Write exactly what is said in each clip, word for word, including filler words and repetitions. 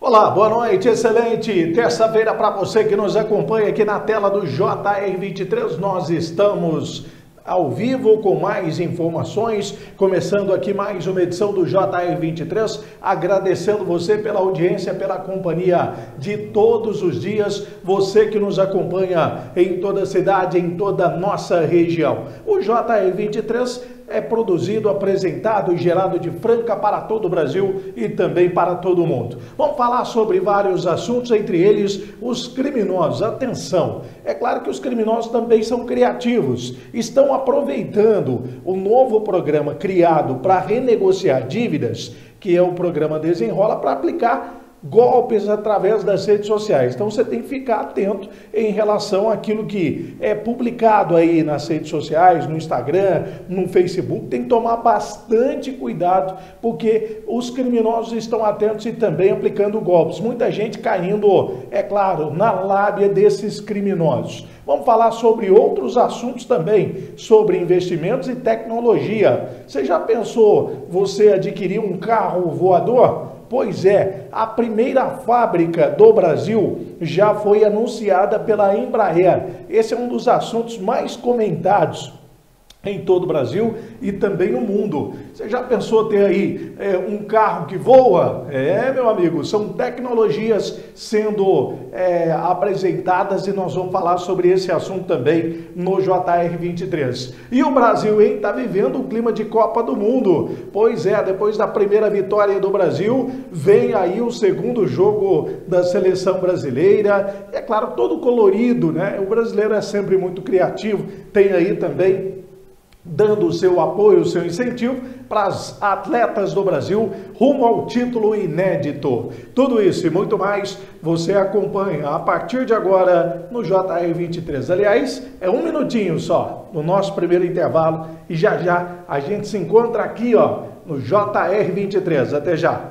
Olá, boa noite, excelente terça-feira para você que nos acompanha aqui na tela do J R vinte e três. Nós estamos ao vivo com mais informações, começando aqui mais uma edição do J R vinte e três, agradecendo você pela audiência, pela companhia de todos os dias, você que nos acompanha em toda a cidade, em toda a nossa região. O J R vinte e três é produzido, apresentado e gerado de Franca para todo o Brasil e também para todo o mundo. Vamos falar sobre vários assuntos, entre eles os criminosos. Atenção, é claro que os criminosos também são criativos, estão aproveitando o novo programa criado para renegociar dívidas, que é o programa Desenrola, para aplicar golpes através das redes sociais. Então você tem que ficar atento em relação àquilo que é publicado aí nas redes sociais, no Instagram, no Facebook. Tem que tomar bastante cuidado, porque os criminosos estão atentos e também aplicando golpes. Muita gente caindo, é claro, na lábia desses criminosos. Vamos falar sobre outros assuntos também, sobre investimentos e tecnologia. Você já pensou você adquirir um carro voador? Pois é, a primeira fábrica do Brasil já foi anunciada pela Embraer. Esse é um dos assuntos mais comentados em todo o Brasil e também no mundo. Você já pensou ter aí é, um carro que voa? É, meu amigo, são tecnologias sendo é, apresentadas e nós vamos falar sobre esse assunto também no J R vinte e três. E o Brasil, hein, tá vivendo um clima de Copa do Mundo. Pois é, depois da primeira vitória do Brasil, vem aí o segundo jogo da seleção brasileira. É claro, todo colorido, né? O brasileiro é sempre muito criativo, tem aí também dando o seu apoio, o seu incentivo para as atletas do Brasil rumo ao título inédito. Tudo isso e muito mais você acompanha a partir de agora no J R vinte e três. Aliás, é um minutinho só no nosso primeiro intervalo e já já a gente se encontra aqui, ó, no J R vinte e três. Até já!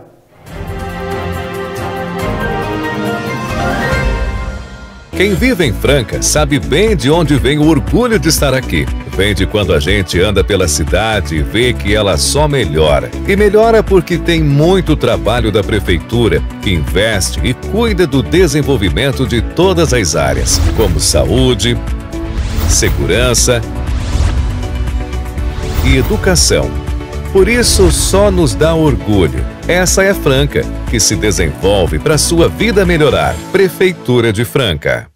Quem vive em Franca sabe bem de onde vem o orgulho de estar aqui. Vem de quando a gente anda pela cidade e vê que ela só melhora. E melhora porque tem muito trabalho da prefeitura, que investe e cuida do desenvolvimento de todas as áreas, como saúde, segurança e educação. Por isso, só nos dá orgulho. Essa é Franca, que se desenvolve para sua vida melhorar. Prefeitura de Franca.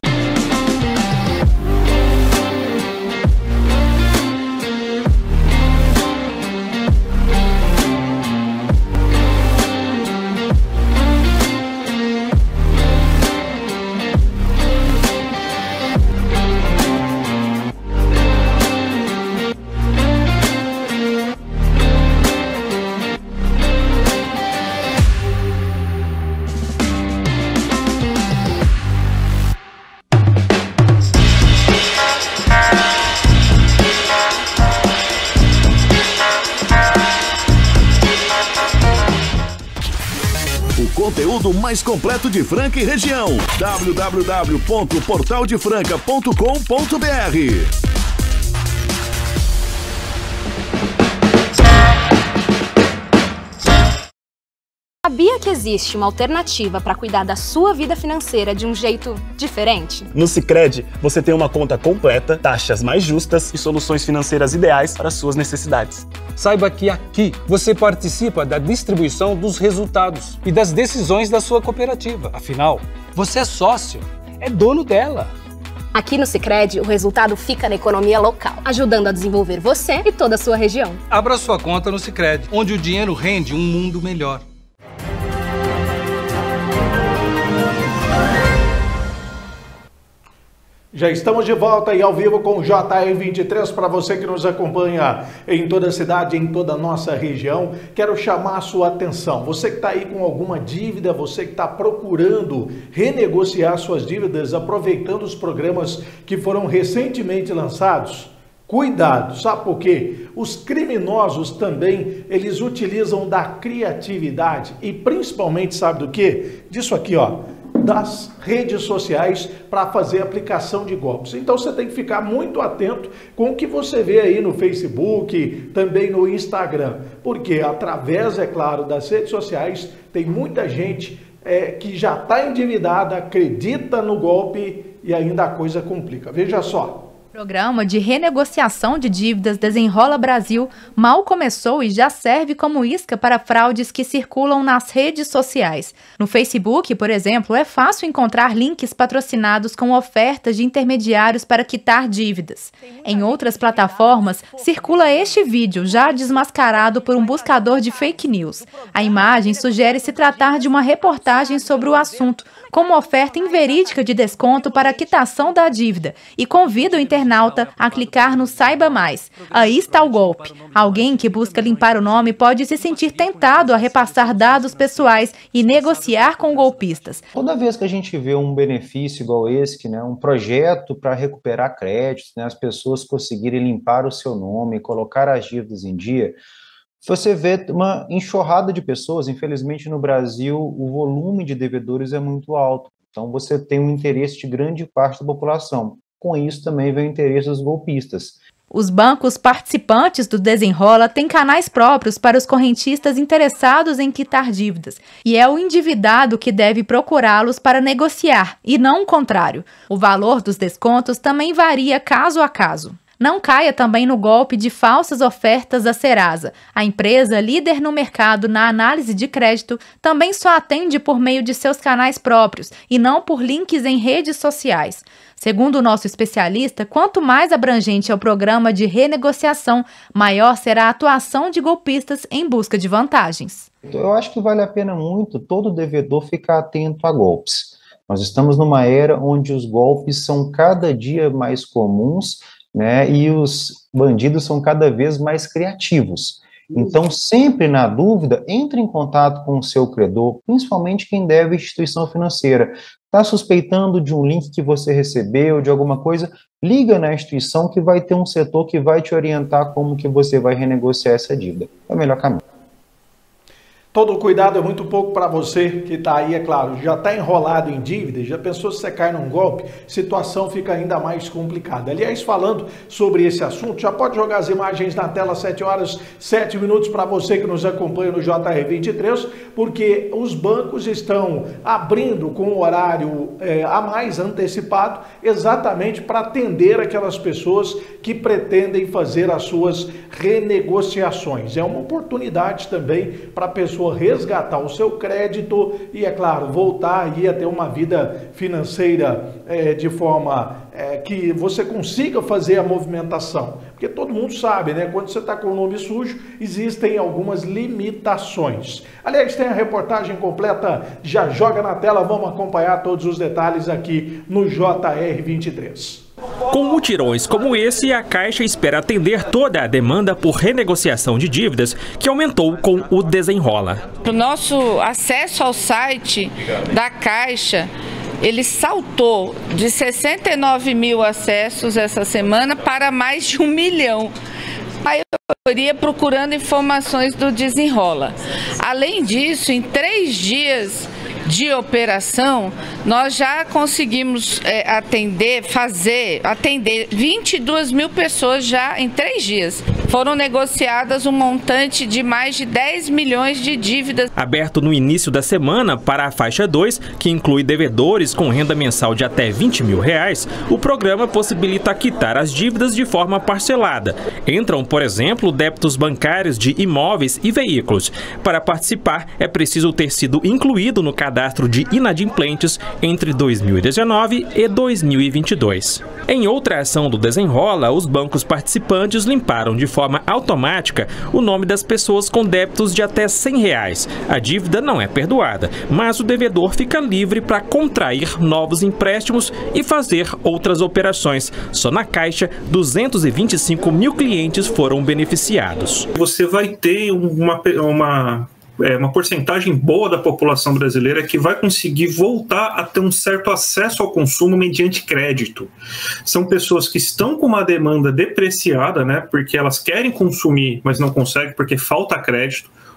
Conteúdo mais completo de Franca e região. w w w ponto portal de franca ponto com ponto b r. Sabia que existe uma alternativa para cuidar da sua vida financeira de um jeito diferente? No Sicredi, você tem uma conta completa, taxas mais justas e soluções financeiras ideais para suas necessidades. Saiba que aqui você participa da distribuição dos resultados e das decisões da sua cooperativa. Afinal, você é sócio, é dono dela. Aqui no Sicredi, o resultado fica na economia local, ajudando a desenvolver você e toda a sua região. Abra sua conta no Sicredi, onde o dinheiro rende um mundo melhor. Já estamos de volta e ao vivo com o J R vinte e três para você que nos acompanha em toda a cidade, em toda a nossa região. Quero chamar a sua atenção. Você que está aí com alguma dívida, você que está procurando renegociar suas dívidas, aproveitando os programas que foram recentemente lançados, cuidado, sabe por quê? Os criminosos também, eles utilizam da criatividade e principalmente, sabe do quê? Disso aqui, ó. Das redes sociais para fazer aplicação de golpes. Então você tem que ficar muito atento com o que você vê aí no Facebook, também no Instagram, porque através, é claro, das redes sociais tem muita gente é, que já está endividada, acredita no golpe e ainda a coisa complica. Veja só. O programa de renegociação de dívidas Desenrola Brasil mal começou e já serve como isca para fraudes que circulam nas redes sociais. No Facebook, por exemplo, é fácil encontrar links patrocinados com ofertas de intermediários para quitar dívidas. Em outras plataformas, circula este vídeo já desmascarado por um buscador de fake news. A imagem sugere se tratar de uma reportagem sobre o assunto, com uma oferta inverídica de desconto para a quitação da dívida e convida o internauta a clicar no Saiba Mais. Aí está o golpe. Alguém que busca limpar o nome pode se sentir tentado a repassar dados pessoais e negociar com golpistas. Toda vez que a gente vê um benefício igual esse, que, né, um projeto para recuperar créditos, né, as pessoas conseguirem limpar o seu nome, colocar as dívidas em dia, você vê uma enxurrada de pessoas. Infelizmente, no Brasil, o volume de devedores é muito alto. Então, você tem um interesse de grande parte da população. Com isso, também vem o interesse dos golpistas. Os bancos participantes do Desenrola têm canais próprios para os correntistas interessados em quitar dívidas. E é o endividado que deve procurá-los para negociar, e não o contrário. O valor dos descontos também varia caso a caso. Não caia também no golpe de falsas ofertas da Serasa. A empresa, líder no mercado na análise de crédito, também só atende por meio de seus canais próprios e não por links em redes sociais. Segundo o nosso especialista, quanto mais abrangente é o programa de renegociação, maior será a atuação de golpistas em busca de vantagens. Eu acho que vale a pena muito todo devedor ficar atento a golpes. Nós estamos numa era onde os golpes são cada dia mais comuns, né, e os bandidos são cada vez mais criativos. Então, sempre na dúvida, entre em contato com o seu credor, principalmente quem deve à instituição financeira. Está suspeitando de um link que você recebeu, de alguma coisa, liga na instituição que vai ter um setor que vai te orientar como que você vai renegociar essa dívida. É o melhor caminho. Todo cuidado é muito pouco para você que está aí, é claro, já está enrolado em dívida, já pensou se você cai num golpe, situação fica ainda mais complicada. Aliás, falando sobre esse assunto, já pode jogar as imagens na tela, sete horas, sete minutos para você que nos acompanha no J R vinte e três, porque os bancos estão abrindo com o horário é, a mais antecipado, exatamente para atender aquelas pessoas que pretendem fazer as suas renegociações. É uma oportunidade também para a pessoa resgatar o seu crédito e, é claro, voltar aí a ter uma vida financeira é, de forma é, que você consiga fazer a movimentação. Porque todo mundo sabe, né? Quando você está com o nome sujo, existem algumas limitações. Aliás, tem a reportagem completa, já joga na tela, vamos acompanhar todos os detalhes aqui no J R vinte e três. Com mutirões como esse, a Caixa espera atender toda a demanda por renegociação de dívidas que aumentou com o Desenrola. O nosso acesso ao site da Caixa, ele saltou de sessenta e nove mil acessos essa semana para mais de um milhão. A maioria procurando informações do Desenrola. Além disso, em três dias de operação, nós já conseguimos é, atender, fazer, atender vinte e duas mil pessoas já em três dias. Foram negociadas um montante de mais de dez milhões de dívidas. Aberto no início da semana para a faixa dois, que inclui devedores com renda mensal de até vinte mil reais, o programa possibilita quitar as dívidas de forma parcelada. Entram, por exemplo, débitos bancários de imóveis e veículos. Para participar, é preciso ter sido incluído no cadastro de inadimplentes entre dois mil e dezenove e dois mil e vinte e dois. Em outra ação do Desenrola, os bancos participantes limparam de forma automática o nome das pessoas com débitos de até cem reais. A dívida não é perdoada, mas o devedor fica livre para contrair novos empréstimos e fazer outras operações. Só na Caixa, duzentos e vinte e cinco mil clientes foram beneficiados. Você vai ter uma... uma... É uma porcentagem boa da população brasileira que vai conseguir voltar a ter um certo acesso ao consumo mediante crédito. São pessoas que estão com uma demanda depreciada, né, porque elas querem consumir, mas não conseguem porque falta crédito,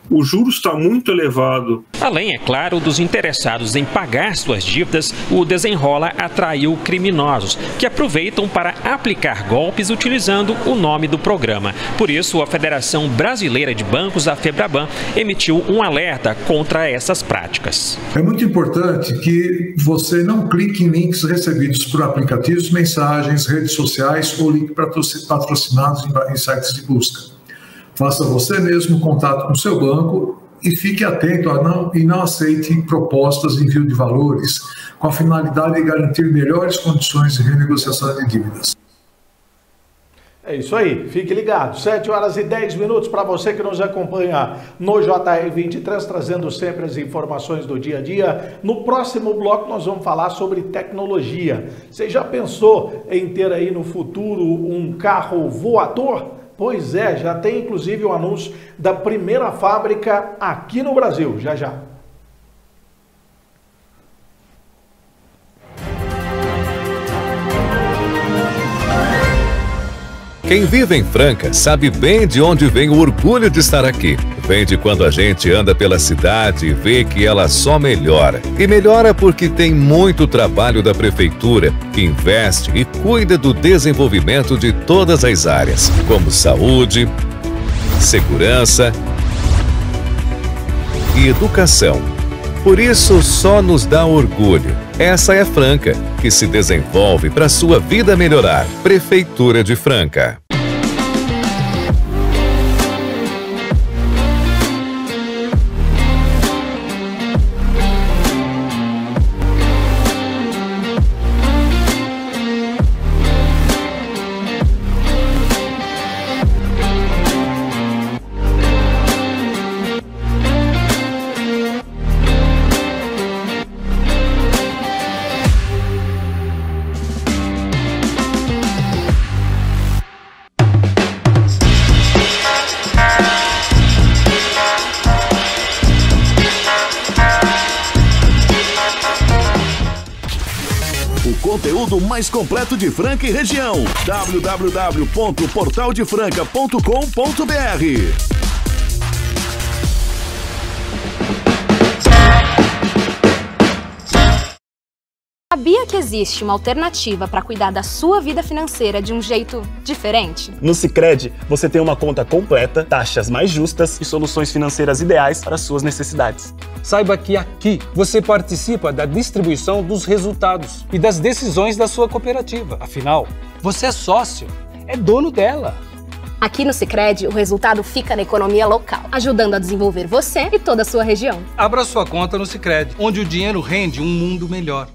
o juros está muito elevado. Além, é claro, dos interessados em pagar suas dívidas, o Desenrola atraiu criminosos que aproveitam para aplicar golpes utilizando o nome do programa. Por isso, a Federação Brasileira de Bancos, a FEBRABAN, emitiu um alerta contra essas práticas. É muito importante que você não clique em links recebidos por aplicativos, mensagens, redes sociais ou links patrocinados em sites de busca. Faça você mesmo contato com o seu banco e fique atento a não, e não aceite propostas de envio de valores com a finalidade de garantir melhores condições de renegociação de dívidas. É isso aí, fique ligado. sete horas e dez minutos para você que nos acompanha no J R vinte e três, trazendo sempre as informações do dia a dia. No próximo bloco nós vamos falar sobre tecnologia. Você já pensou em ter aí no futuro um carro voador? Pois é, já tem inclusive o anúncio da primeira fábrica aqui no Brasil, já já. Quem vive em Franca sabe bem de onde vem o orgulho de estar aqui. Vem de quando a gente anda pela cidade e vê que ela só melhora. E melhora porque tem muito trabalho da prefeitura, que investe e cuida do desenvolvimento de todas as áreas, como saúde, segurança e educação. Por isso, só nos dá orgulho. Essa é Franca, que se desenvolve para sua vida melhorar. Prefeitura de Franca. Conteúdo mais completo de Franca e região. w w w ponto portal de franca ponto com ponto b r. Sabia que existe uma alternativa para cuidar da sua vida financeira de um jeito diferente? No Sicredi, você tem uma conta completa, taxas mais justas e soluções financeiras ideais para suas necessidades. Saiba que aqui você participa da distribuição dos resultados e das decisões da sua cooperativa. Afinal, você é sócio, é dono dela. Aqui no Sicredi, o resultado fica na economia local, ajudando a desenvolver você e toda a sua região. Abra sua conta no Sicredi, onde o dinheiro rende um mundo melhor.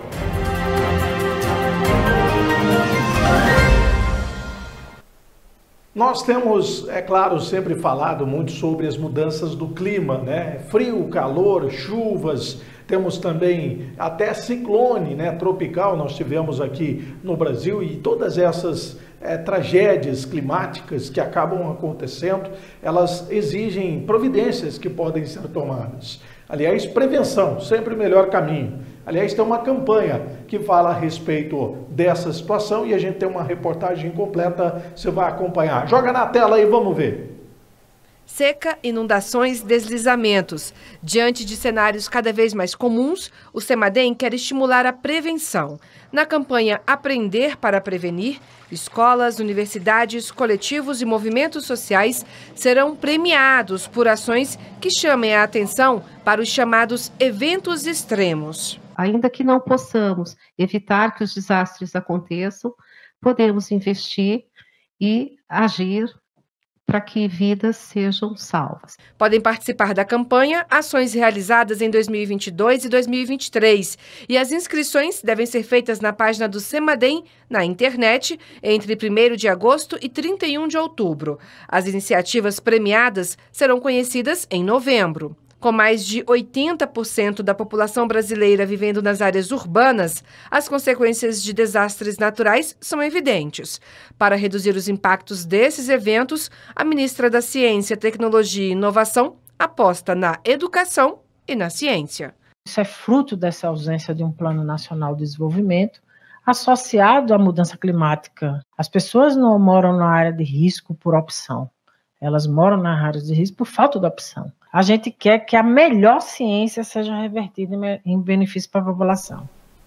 Nós temos, é claro, sempre falado muito sobre as mudanças do clima, né? Frio, calor, chuvas, temos também até ciclone, né? Tropical, nós tivemos aqui no Brasil, e todas essas é, tragédias climáticas que acabam acontecendo, elas exigem providências que podem ser tomadas. Aliás, prevenção, sempre o melhor caminho. Aliás, tem uma campanha que fala a respeito dessa situação e a gente tem uma reportagem completa, você vai acompanhar. Joga na tela aí, vamos ver. Seca, inundações, deslizamentos. Diante de cenários cada vez mais comuns, o Semadem quer estimular a prevenção. Na campanha Aprender para Prevenir, escolas, universidades, coletivos e movimentos sociais serão premiados por ações que chamem a atenção para os chamados eventos extremos. Ainda que não possamos evitar que os desastres aconteçam, podemos investir e agir para que vidas sejam salvas. Podem participar da campanha ações realizadas em dois mil e vinte e dois e dois mil e vinte e três, e as inscrições devem ser feitas na página do Semadem na internet entre primeiro de agosto e trinta e um de outubro. As iniciativas premiadas serão conhecidas em novembro. Com mais de oitenta por cento da população brasileira vivendo nas áreas urbanas, as consequências de desastres naturais são evidentes. Para reduzir os impactos desses eventos, a ministra da Ciência, Tecnologia e Inovação aposta na educação e na ciência. Isso é fruto dessa ausência de um Plano Nacional de Desenvolvimento associado à mudança climática. As pessoas não moram na área de risco por opção. elas moram nas áreas de risco por falta de opção. A gente quer que a melhor ciência seja revertida em benefício para a população.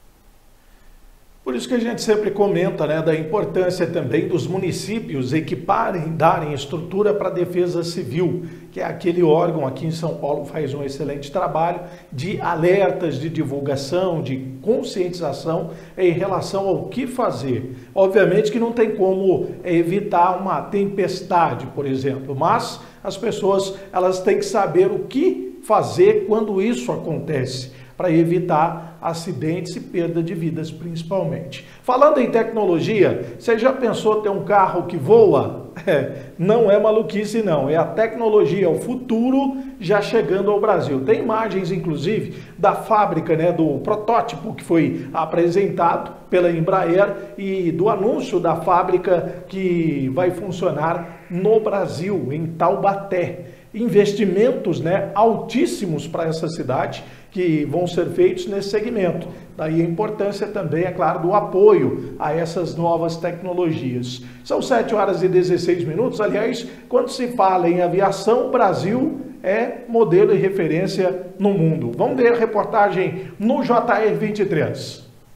Por isso que a gente sempre comenta, né, da importância também dos municípios equiparem, darem estrutura para a Defesa Civil, que é aquele órgão aqui em São Paulo que faz um excelente trabalho de alertas, de divulgação, de conscientização em relação ao que fazer. Obviamente que não tem como evitar uma tempestade, por exemplo, mas as pessoas elas têm que saber o que fazer quando isso acontece, para evitar acidentes e perda de vidas, principalmente. Falando em tecnologia, você já pensou ter um carro que voa? É, não é maluquice não, é a tecnologia, o futuro já chegando ao Brasil. Tem imagens, inclusive, da fábrica, né, do protótipo que foi apresentado pela Embraer e do anúncio da fábrica que vai funcionar no Brasil, em Taubaté. Investimentos, né, altíssimos para essa cidade, que vão ser feitos nesse segmento. Daí a importância também, é claro, do apoio a essas novas tecnologias. São sete horas e dezesseis minutos. Aliás, quando se fala em aviação, o Brasil é modelo e referência no mundo. Vamos ver a reportagem no J R vinte e três.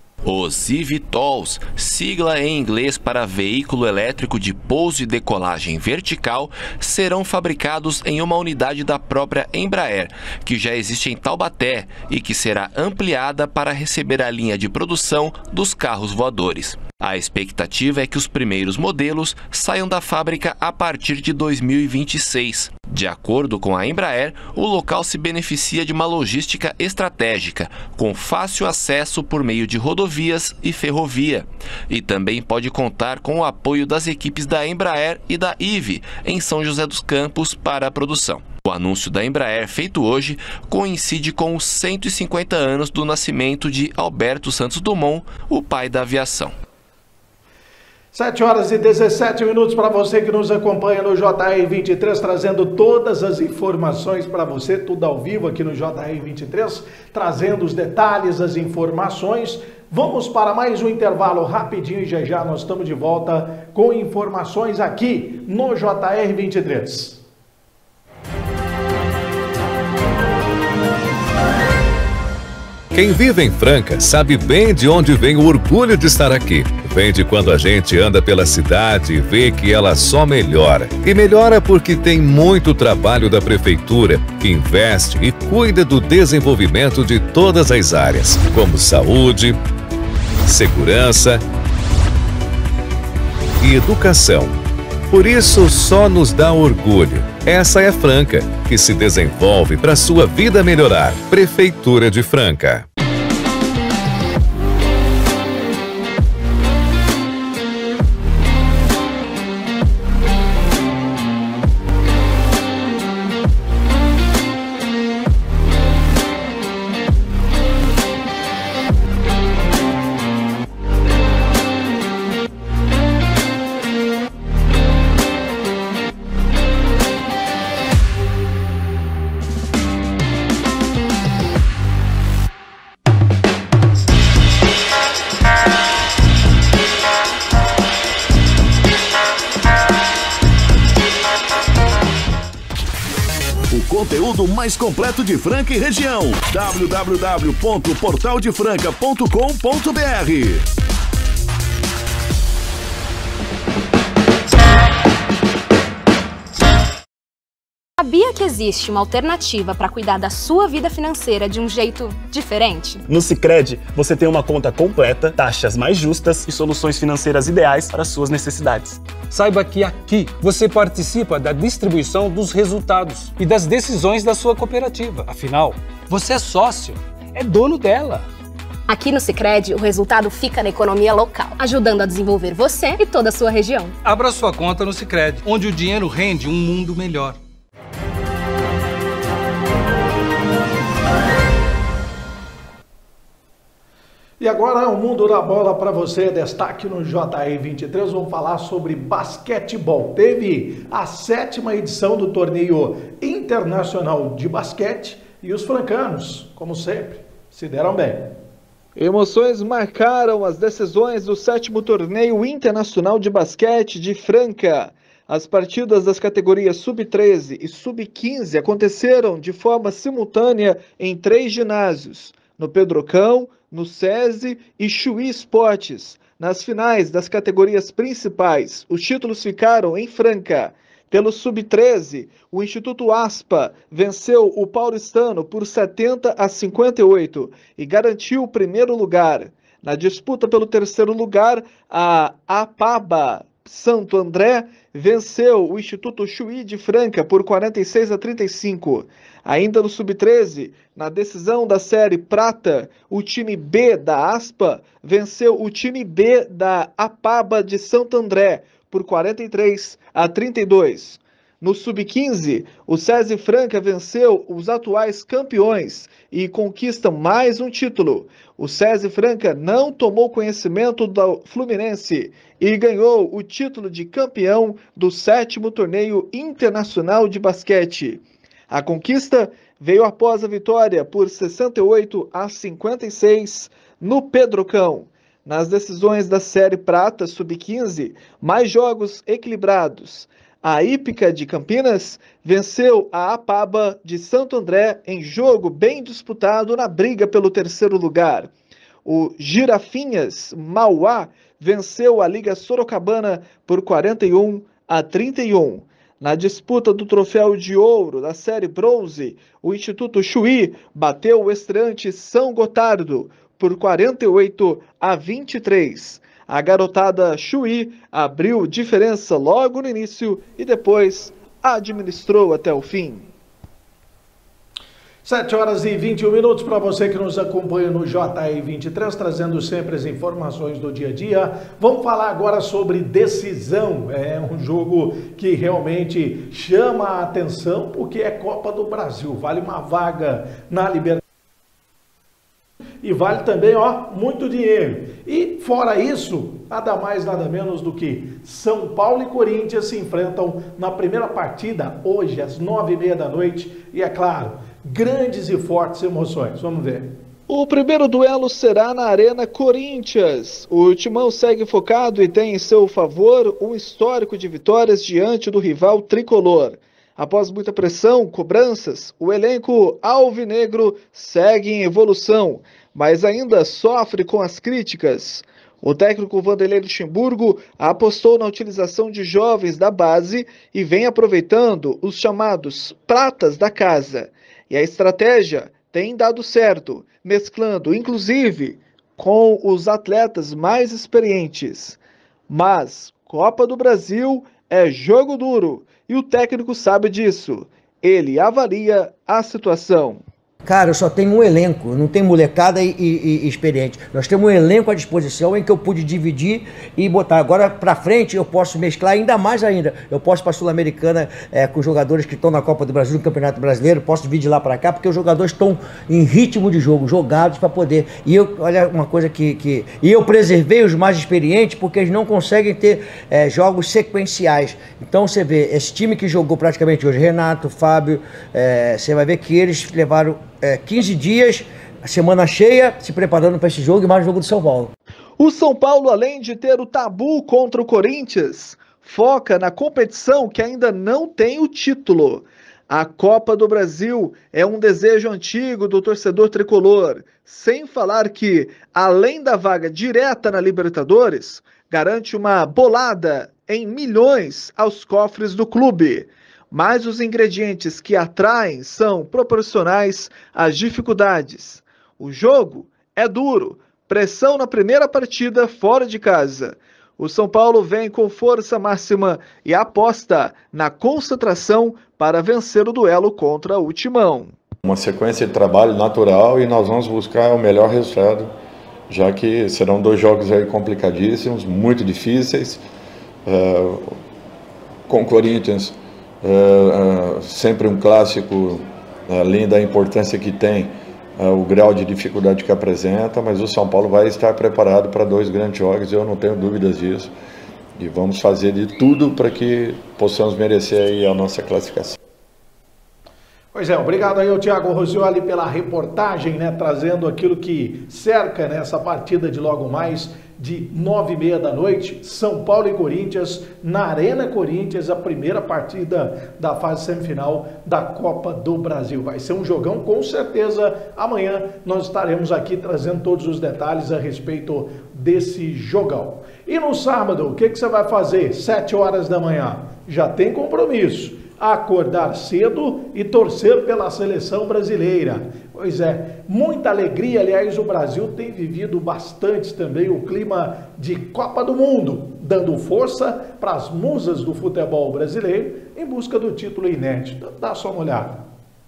Os eVTOLs, sigla em inglês para Veículo Elétrico de Pouso e Decolagem Vertical, serão fabricados em uma unidade da própria Embraer, que já existe em Taubaté e que será ampliada para receber a linha de produção dos carros voadores. A expectativa é que os primeiros modelos saiam da fábrica a partir de dois mil e vinte e seis. De acordo com a Embraer, o local se beneficia de uma logística estratégica, com fácil acesso por meio de rodovias e ferrovia. E também pode contar com o apoio das equipes da Embraer e da I V E, em São José dos Campos, para a produção. O anúncio da Embraer, feito hoje, coincide com os cento e cinquenta anos do nascimento de Alberto Santos Dumont, o pai da aviação. sete horas e dezessete minutos para você que nos acompanha no J R vinte e três, trazendo todas as informações para você, tudo ao vivo aqui no J R vinte e três, trazendo os detalhes, as informações. Vamos para mais um intervalo rapidinho e já já nós estamos de volta com informações aqui no J R vinte e três. Quem vive em Franca sabe bem de onde vem o orgulho de estar aqui. Vem de quando a gente anda pela cidade e vê que ela só melhora. E melhora porque tem muito trabalho da prefeitura, que investe e cuida do desenvolvimento de todas as áreas, como saúde, segurança e educação. Por isso, só nos dá orgulho. Essa é Franca, que se desenvolve para sua vida melhorar. Prefeitura de Franca. Conteúdo mais completo de Franca e região. w w w ponto portal de franca ponto com ponto b r. Sabia que existe uma alternativa para cuidar da sua vida financeira de um jeito diferente? No Sicredi, você tem uma conta completa, taxas mais justas e soluções financeiras ideais para suas necessidades. Saiba que aqui você participa da distribuição dos resultados e das decisões da sua cooperativa. Afinal, você é sócio, é dono dela. Aqui no Sicredi, o resultado fica na economia local, ajudando a desenvolver você e toda a sua região. Abra sua conta no Sicredi, onde o dinheiro rende um mundo melhor. E agora o mundo da bola para você, destaque no J R vinte e três, vamos falar sobre basquetebol. Teve a sétima edição do torneio internacional de basquete e os francanos, como sempre, se deram bem. Emoções marcaram as decisões do sétimo torneio internacional de basquete de Franca. As partidas das categorias sub treze e sub quinze aconteceram de forma simultânea em três ginásios, no Pedrocão, no SESI e Chuí Esportes. Nas finais das categorias principais, os títulos ficaram em Franca. Pelo sub treze, o Instituto Aspa venceu o Paulistano por setenta a cinquenta e oito e garantiu o primeiro lugar. Na disputa pelo terceiro lugar, a APABA Santo André venceu o Instituto Chuí de Franca por quarenta e seis a trinta e cinco. Ainda no sub treze, na decisão da série Prata, o time B da Aspa venceu o time B da APABA de Santo André por quarenta e três a trinta e dois. No sub quinze, o SESI Franca venceu os atuais campeões e conquista mais um título. O SESI Franca não tomou conhecimento do Fluminense e ganhou o título de campeão do sétimo torneio internacional de basquete. A conquista veio após a vitória por sessenta e oito a cinquenta e seis no Pedrocão. Nas decisões da série Prata sub quinze, mais jogos equilibrados. A Hípica de Campinas venceu a APABA de Santo André em jogo bem disputado na briga pelo terceiro lugar. O Girafinhas Mauá venceu a Liga Sorocabana por quarenta e um a trinta e um. Na disputa do troféu de ouro da série bronze, o Instituto Chuí bateu o estreante São Gotardo por quarenta e oito a vinte e três. A garotada Chuí abriu diferença logo no início e depois administrou até o fim. sete horas e vinte e um minutos para você que nos acompanha no J R vinte e três, trazendo sempre as informações do dia a dia. Vamos falar agora sobre decisão. É um jogo que realmente chama a atenção porque é Copa do Brasil. Vale uma vaga na Libertadores. E vale também, ó, muito dinheiro. E fora isso, nada mais, nada menos do que São Paulo e Corinthians se enfrentam na primeira partida, hoje, às nove e meia da noite. E é claro, grandes e fortes emoções. Vamos ver. O primeiro duelo será na Arena Corinthians. O Timão segue focado e tem em seu favor um histórico de vitórias diante do rival tricolor. Após muita pressão, cobranças, o elenco alvinegro segue em evolução, mas ainda sofre com as críticas. O técnico Vanderlei Luxemburgo apostou na utilização de jovens da base e vem aproveitando os chamados pratas da casa. E a estratégia tem dado certo, mesclando inclusive com os atletas mais experientes. Mas Copa do Brasil é jogo duro e o técnico sabe disso. Ele avalia a situação. Cara, eu só tenho um elenco, não tem molecada e, e, e experiente. Nós temos um elenco à disposição em que eu pude dividir e botar. Agora pra frente eu posso mesclar ainda mais ainda. Eu posso para a Sul-Americana é, com jogadores que estão na Copa do Brasil, no Campeonato Brasileiro, posso dividir de lá para cá, porque os jogadores estão em ritmo de jogo, jogados para poder. E eu, olha uma coisa que, que... E eu preservei os mais experientes porque eles não conseguem ter é, jogos sequenciais. Então você vê, esse time que jogou praticamente hoje, Renato, Fábio, é, você vai ver que eles levaram É, quinze dias, semana cheia, se preparando para esse jogo e mais um jogo do São Paulo. O São Paulo, além de ter o tabu contra o Corinthians, foca na competição que ainda não tem o título. A Copa do Brasil é um desejo antigo do torcedor tricolor, sem falar que, além da vaga direta na Libertadores, garante uma bolada em milhões aos cofres do clube. Mas os ingredientes que atraem são proporcionais às dificuldades. O jogo é duro, pressão na primeira partida fora de casa. O São Paulo vem com força máxima e aposta na concentração para vencer o duelo contra o Timão. Uma sequência de trabalho natural e nós vamos buscar o melhor resultado, já que serão dois jogos aí complicadíssimos, muito difíceis, uh, com o Corinthians. Uh, uh, sempre um clássico, além da importância que tem, uh, o grau de dificuldade que apresenta, mas o São Paulo vai estar preparado para dois grandes jogos, eu não tenho dúvidas disso, e vamos fazer de tudo para que possamos merecer aí a nossa classificação. Pois é, obrigado aí ao Thiago Rosioli pela reportagem, né, trazendo aquilo que cerca nessa partida de logo mais de nove e meia da noite, São Paulo e Corinthians, na Arena Corinthians, a primeira partida da fase semifinal da Copa do Brasil. Vai ser um jogão, com certeza. Amanhã nós estaremos aqui trazendo todos os detalhes a respeito desse jogão. E no sábado, o que, que você vai fazer? sete horas da manhã. Já tem compromisso. Acordar cedo e torcer pela seleção brasileira. Pois é, muita alegria. Aliás, o Brasil tem vivido bastante também o clima de Copa do Mundo, dando força para as musas do futebol brasileiro em busca do título inédito. Dá só uma olhada.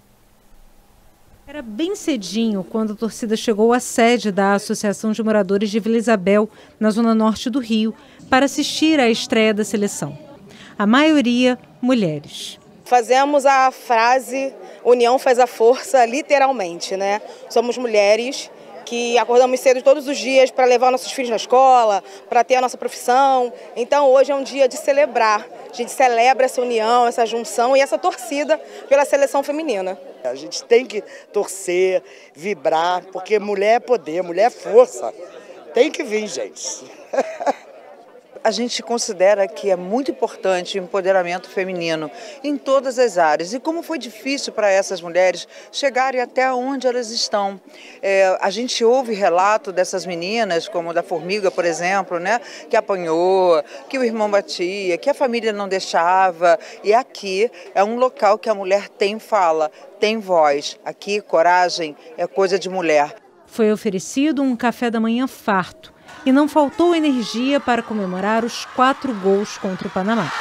Era bem cedinho quando a torcida chegou à sede da Associação de Moradores de Vila Isabel, na zona norte do Rio, para assistir à estreia da seleção. A maioria, mulheres. Fazemos a frase união faz a força, literalmente, né? Somos mulheres que acordamos cedo todos os dias para levar nossos filhos na escola, para ter a nossa profissão. Então hoje é um dia de celebrar. A gente celebra essa união, essa junção e essa torcida pela seleção feminina. A gente tem que torcer, vibrar, porque mulher é poder, mulher é força. Tem que vir, gente. A gente considera que é muito importante o empoderamento feminino em todas as áreas. E como foi difícil para essas mulheres chegarem até onde elas estão. É, a gente ouve relato dessas meninas, como da Formiga, por exemplo, né, que apanhou, que o irmão batia, que a família não deixava. E aqui é um local que a mulher tem fala, tem voz. Aqui, coragem é coisa de mulher. Foi oferecido um café da manhã farto. E não faltou energia para comemorar os quatro gols contra o Panamá.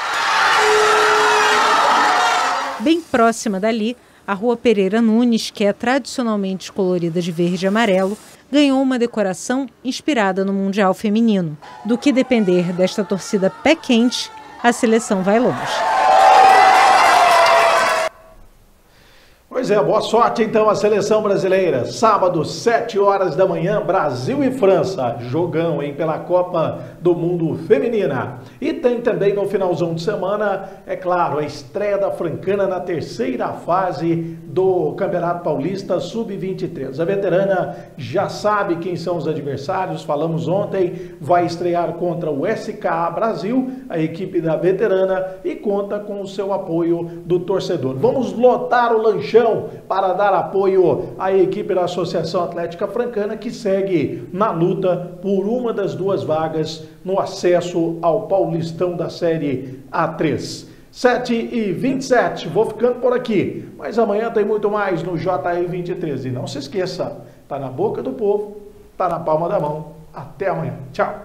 Bem próxima dali, a Rua Pereira Nunes, que é tradicionalmente colorida de verde e amarelo, ganhou uma decoração inspirada no Mundial Feminino. Do que depender desta torcida pé quente, a seleção vai longe. Pois é, boa sorte então à seleção brasileira. Sábado, sete horas da manhã, Brasil e França. Jogão, hein, pela Copa do Mundo Feminina. E tem também no finalzão de semana, é claro, a estreia da Francana na terceira fase do Campeonato Paulista sub vinte e três. A veterana já sabe quem são os adversários, falamos ontem, vai estrear contra o S K A Brasil, a equipe da veterana, e conta com o seu apoio do torcedor. Vamos lotar o lanchão para dar apoio à equipe da Associação Atlética Francana, que segue na luta por uma das duas vagas no acesso ao Paulistão da Série A três. sete e vinte e sete, vou ficando por aqui, mas amanhã tem muito mais no J R vinte e três. E não se esqueça, tá na boca do povo, tá na palma da mão. Até amanhã. Tchau.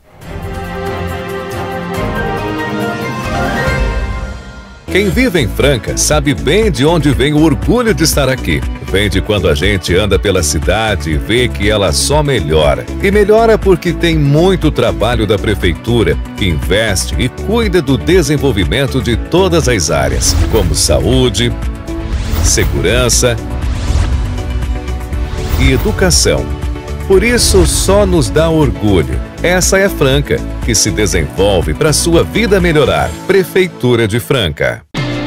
Quem vive em Franca sabe bem de onde vem o orgulho de estar aqui. Vem de quando a gente anda pela cidade e vê que ela só melhora. E melhora porque tem muito trabalho da prefeitura, que investe e cuida do desenvolvimento de todas as áreas, como saúde, segurança e educação. Por isso, só nos dá orgulho. Essa é Franca, que se desenvolve para sua vida melhorar. Prefeitura de Franca.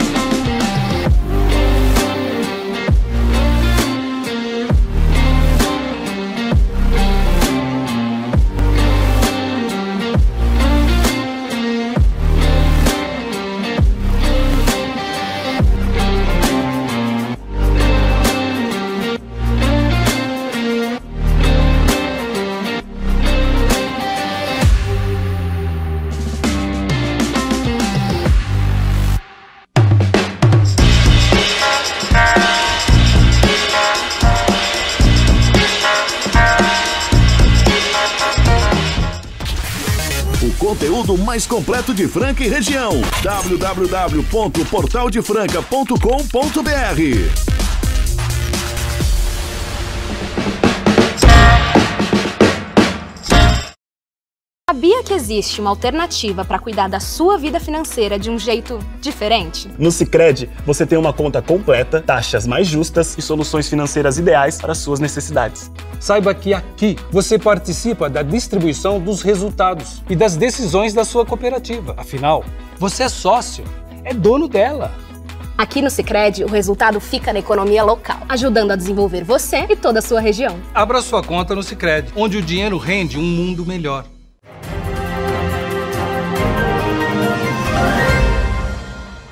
Conteúdo mais completo de Franca e região. w w w ponto portal de franca ponto com ponto b r. Sabia que existe uma alternativa para cuidar da sua vida financeira de um jeito diferente? No Sicredi, você tem uma conta completa, taxas mais justas e soluções financeiras ideais para suas necessidades. Saiba que aqui você participa da distribuição dos resultados e das decisões da sua cooperativa. Afinal, você é sócio, é dono dela. Aqui no Sicredi, o resultado fica na economia local, ajudando a desenvolver você e toda a sua região. Abra sua conta no Sicredi, onde o dinheiro rende um mundo melhor.